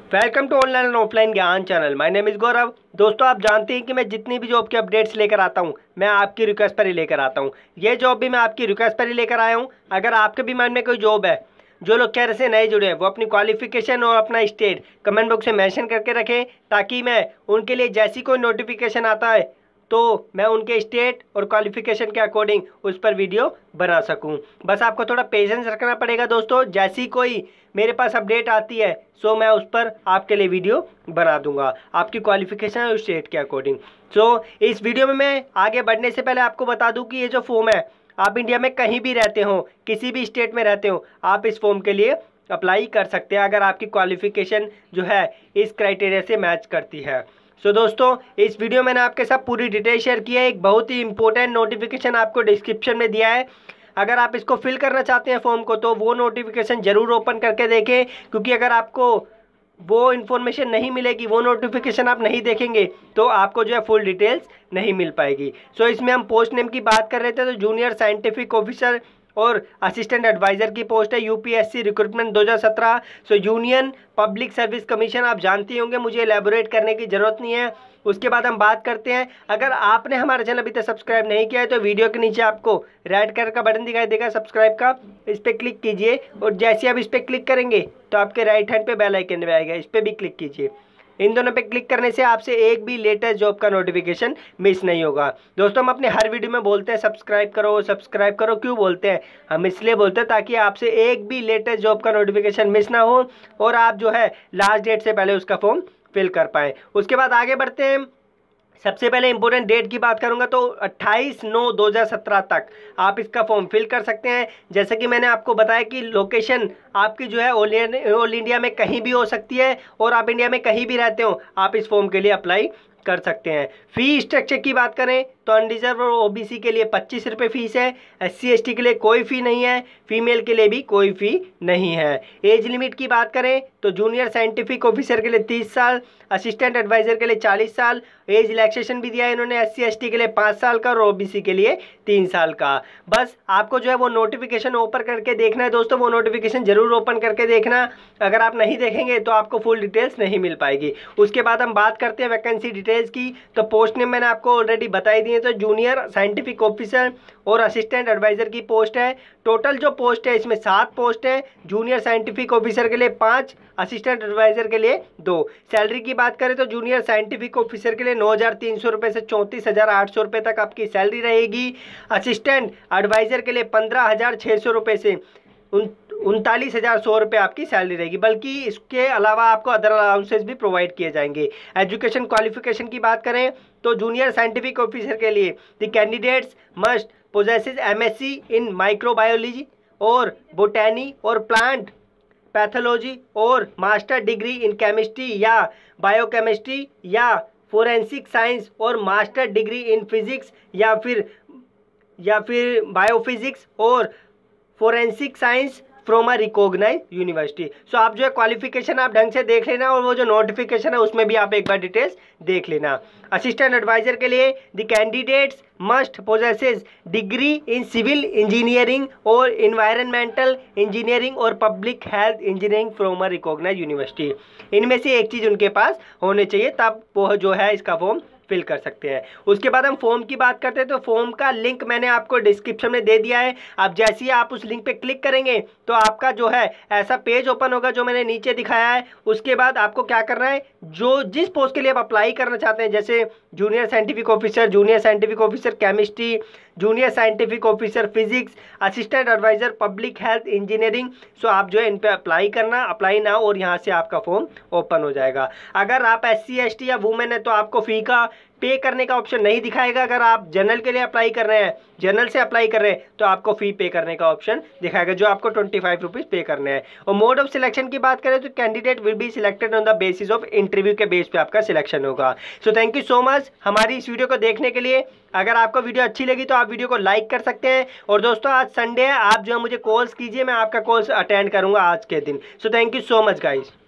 Welcome to online and offline ज्ञान channel. My name is Gaurav. दोस्तों, आप जानते हैं कि मैं जितनी भी जॉब के अपडेट्स लेकर आता हूं, मैं आपकी रिक्वेस्ट पर ही लेकर आता हूं। ये जॉब भी मैं आपकी रिक्वेस्ट पर ही लेकर आया हूं। अगर आपके भी माइंड में कोई जॉब है, जो लोग कह रहे से नए जुड़े हैं, वो अपनी क्वालिफिकेशन और अपना स्टेट कमेंट बॉक्स में मेंशन करके रखें, ताकि मैं उनके लिए जैसी कोई नोटिफिकेशन आता है तो मैं उनके स्टेट और क्वालिफिकेशन के अकॉर्डिंग उस पर वीडियो बना सकूं। बस आपको थोड़ा पेशेंस रखना पड़ेगा दोस्तों। जैसी कोई मेरे पास अपडेट आती है सो मैं उस पर आपके लिए वीडियो बना दूंगा आपकी क्वालिफिकेशन और स्टेट के अकॉर्डिंग। सो इस वीडियो में मैं आगे बढ़ने से पहले आपको बता दूं कि ये जो फॉर्म है, आप इंडिया में कहीं भी रहते हो, किसी भी स्टेट में रहते हो, आप इस फॉर्म के लिए अप्लाई कर सकते हैं अगर आपकी क्वालिफिकेशन जो है इस क्राइटेरिया से मैच करती है। सो दोस्तों, इस वीडियो में मैंने आपके साथ पूरी डिटेल शेयर की है। एक बहुत ही इंपॉर्टेंट नोटिफिकेशन आपको डिस्क्रिप्शन में दिया है। अगर आप इसको फिल करना चाहते हैं फॉर्म को, तो वो नोटिफिकेशन ज़रूर ओपन करके देखें, क्योंकि अगर आपको वो इन्फॉर्मेशन नहीं मिलेगी, वो नोटिफिकेशन आप नहीं देखेंगे, तो आपको जो है फुल डिटेल्स नहीं मिल पाएगी। सो इसमें हम पोस्ट नेम की बात कर रहे थे, तो जूनियर साइंटिफिक ऑफिसर और असिस्टेंट एडवाइज़र की पोस्ट है, UPSC recruitment 2017। So union public service commission आप जानते होंगे, मुझे एलैबोरेट करने की ज़रूरत नहीं है। उसके बाद हम बात करते हैं, अगर आपने हमारा चैनल अभी तक सब्सक्राइब नहीं किया है तो वीडियो के नीचे आपको रेड कलर का बटन दिखाई देगा सब्सक्राइब का, इस पर क्लिक कीजिए। और जैसे आप इस पर क्लिक करेंगे तो आपके राइट हैंड पे बेल आइकन में आएगा, इस पर भी क्लिक कीजिए। इन दोनों पे क्लिक करने से आपसे एक भी लेटेस्ट जॉब का नोटिफिकेशन मिस नहीं होगा। दोस्तों, हम अपने हर वीडियो में बोलते हैं सब्सक्राइब करो सब्सक्राइब करो। क्यों बोलते हैं? हम इसलिए बोलते हैं ताकि आपसे एक भी लेटेस्ट जॉब का नोटिफिकेशन मिस ना हो और आप जो है लास्ट डेट से पहले उसका फॉर्म फिल कर पाएँ। उसके बाद आगे बढ़ते हैं। सबसे पहले इंपॉर्टेंट डेट की बात करूंगा तो 28/9/2017 तक आप इसका फॉर्म फिल कर सकते हैं। जैसे कि मैंने आपको बताया कि लोकेशन आपकी जो है ऑल इंडिया में कहीं भी हो सकती है, और आप इंडिया में कहीं भी रहते हो आप इस फॉर्म के लिए अप्लाई कर सकते हैं। फ़ी स्ट्रक्चर की बात करें तो अनरिजर्व और ओबीसी के लिए 25 रुपये फीस है, SC ST के लिए कोई फ़ी नहीं है, फीमेल के लिए भी कोई फ़ी नहीं है। एज लिमिट की बात करें तो जूनियर साइंटिफिक ऑफिसर के लिए 30 साल, असिस्टेंट एडवाइज़र के लिए 40 साल, एज रिलैक्सेशन भी दिया है इन्होंने SC ST के लिए 5 साल का और ओबीसी के लिए 3 साल का। बस आपको जो है वो नोटिफिकेशन ओपन करके देखना है दोस्तों, वो नोटिफिकेशन ज़रूर ओपन करके देखना। अगर आप नहीं देखेंगे तो आपको फुल डिटेल्स नहीं मिल पाएगी। उसके बाद हम बात करते हैं वैकेंसी डिटेल्स की। तो पोस्ट नेम मैंने आपको ऑलरेडी बताई दी है, तो जूनियर साइंटिफिक ऑफिसर और असिस्टेंट एडवाइज़र की पोस्ट है। टोटल जो पोस्ट है इसमें 7 पोस्ट है, जूनियर साइंटिफिक ऑफिसर के लिए 5, असिस्टेंट एडवाइज़र के लिए 2। सैलरी की बात करें तो जूनियर साइंटिफिक ऑफिसर के लिए 9,300 रुपये से 34,800 रुपये तक आपकी सैलरी रहेगी। असिस्टेंट एडवाइज़र के लिए 15,600 रुपये से 39,100 रुपये आपकी सैलरी रहेगी, बल्कि इसके अलावा आपको अदर अलाउंसेस भी प्रोवाइड किए जाएंगे। एजुकेशन क्वालिफिकेशन की बात करें तो जूनियर साइंटिफिक ऑफिसर के लिए the candidates must possesses MSc in microbiology और बोटैनी और प्लांट पैथोलॉजी और मास्टर डिग्री इन केमिस्ट्री या बायोकेमिस्ट्री या फोरेंसिक साइंस और मास्टर डिग्री इन फिजिक्स या फिर बायोफिजिक्स और forensic science from a recognise university. So आप जो है क्वालिफिकेशन आप ढंग से देख लेना, और वो जो नोटिफिकेशन है उसमें भी आप एक बार डिटेल्स देख लेना। असिस्टेंट एडवाइजर के लिए the candidates must possesses degree in civil engineering और इन्वायरमेंटल इंजीनियरिंग और public health engineering from a recognise university. इनमें से एक चीज़ उनके पास होने चाहिए, तब वो जो है इसका फॉर्म फिल कर सकते हैं। उसके बाद हम फॉर्म की बात करते हैं, तो फॉर्म का लिंक मैंने आपको डिस्क्रिप्शन में दे दिया है। आप जैसे ही आप उस लिंक पे क्लिक करेंगे तो आपका जो है ऐसा पेज ओपन होगा जो मैंने नीचे दिखाया है। उसके बाद आपको क्या करना है, जो जिस पोस्ट के लिए आप अप्लाई करना चाहते हैं, जैसे junior scientific officer, junior scientific officer chemistry, junior scientific officer physics, assistant adviser public health engineering, so आप जो है इन पे अप्लाई करना, अप्लाई ना, और यहाँ से आपका फॉर्म ओपन हो जाएगा। अगर आप SC ST या वुमेन है तो आपको फ़ी का पे करने का ऑप्शन नहीं दिखाएगा। अगर आप जनरल के लिए अप्लाई कर रहे हैं, जनरल से अप्लाई कर रहे हैं, तो आपको फ़ी पे करने का ऑप्शन दिखाएगा, जो आपको 25 रुपीज़ पे करने हैं। और मोड ऑफ सिलेक्शन की बात करें तो candidate will be selected on the basis of interview के बेस पे आपका सिलेक्शन होगा। So thank you so much हमारी इस वीडियो को देखने के लिए। अगर आपको वीडियो अच्छी लगी तो आप वीडियो को लाइक कर सकते हैं। और दोस्तों, आज संडे है, आप जो है मुझे कॉल्स कीजिए, मैं आपका कॉल्स अटेंड करूंगा आज के दिन। So thank you so much guys.